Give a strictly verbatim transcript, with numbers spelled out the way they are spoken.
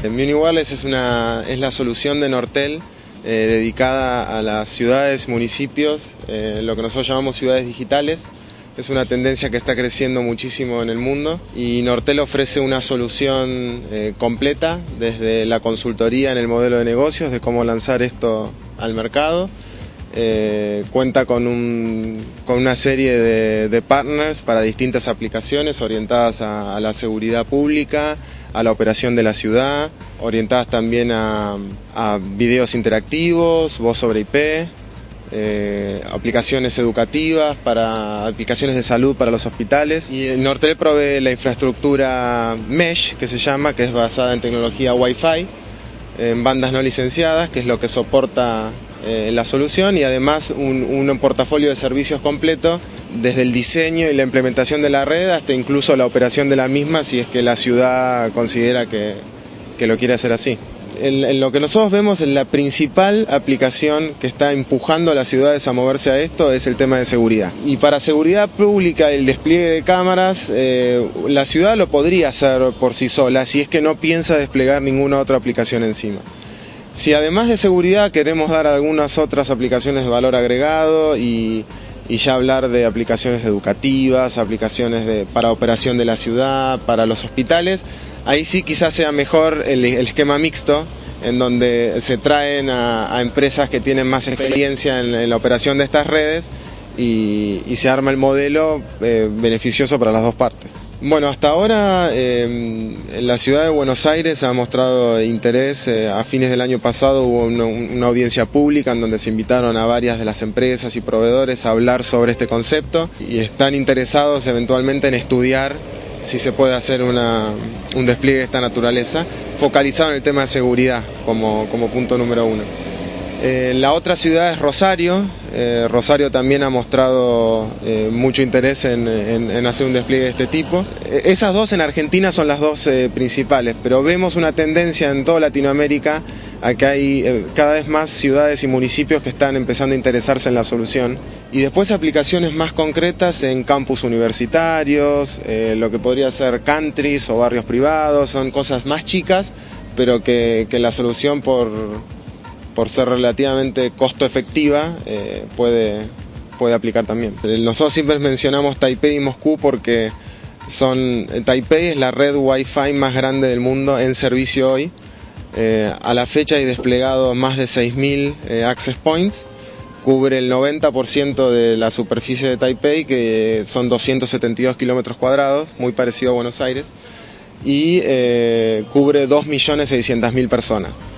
Muni Wireless es, una, es la solución de Nortel eh, dedicada a las ciudades, municipios, eh, lo que nosotros llamamos ciudades digitales. Es una tendencia que está creciendo muchísimo en el mundo y Nortel ofrece una solución eh, completa desde la consultoría en el modelo de negocios de cómo lanzar esto al mercado. Eh, cuenta con, un, con una serie de, de partners para distintas aplicaciones orientadas a, a la seguridad pública, a la operación de la ciudad, orientadas también a, a videos interactivos, voz sobre I P, eh, aplicaciones educativas, para aplicaciones de salud para los hospitales. Y Nortel provee la infraestructura Mesh, que se llama, que es basada en tecnología Wi-Fi, en bandas no licenciadas, que es lo que soporta Eh, la solución, y además un, un portafolio de servicios completo desde el diseño y la implementación de la red hasta incluso la operación de la misma si es que la ciudad considera que, que lo quiere hacer así. En, en lo que nosotros vemos, en la principal aplicación que está empujando a las ciudades a moverse a esto es el tema de seguridad. Y para seguridad pública, el despliegue de cámaras, eh, la ciudad lo podría hacer por sí sola si es que no piensa desplegar ninguna otra aplicación encima. Si además de seguridad queremos dar algunas otras aplicaciones de valor agregado y, y ya hablar de aplicaciones educativas, aplicaciones de, para operación de la ciudad, para los hospitales, ahí sí quizás sea mejor el, el esquema mixto, en donde se traen a, a empresas que tienen más experiencia en, en la operación de estas redes y, y se arma el modelo eh, beneficioso para las dos partes. Bueno, hasta ahora eh, la ciudad de Buenos Aires ha mostrado interés. Eh, a fines del año pasado hubo una, una audiencia pública en donde se invitaron a varias de las empresas y proveedores a hablar sobre este concepto y están interesados eventualmente en estudiar si se puede hacer una, un despliegue de esta naturaleza, focalizado en el tema de seguridad como, como punto número uno. Eh, la otra ciudad es Rosario. Eh, Rosario también ha mostrado eh, mucho interés en, en, en hacer un despliegue de este tipo. Eh, esas dos en Argentina son las dos eh, principales, pero vemos una tendencia en toda Latinoamérica a que hay eh, cada vez más ciudades y municipios que están empezando a interesarse en la solución. Y después aplicaciones más concretas en campus universitarios, eh, lo que podría ser countries o barrios privados, son cosas más chicas, pero que, que la solución por... por ser relativamente costo efectiva, eh, puede, puede aplicar también. Nosotros siempre mencionamos Taipei y Moscú porque son, Taipei es la red Wi-Fi más grande del mundo en servicio hoy. Eh, a la fecha hay desplegado más de seis mil eh, access points, cubre el noventa por ciento de la superficie de Taipei, que son doscientos setenta y dos kilómetros cuadrados, muy parecido a Buenos Aires, y eh, cubre dos millones seiscientas mil personas.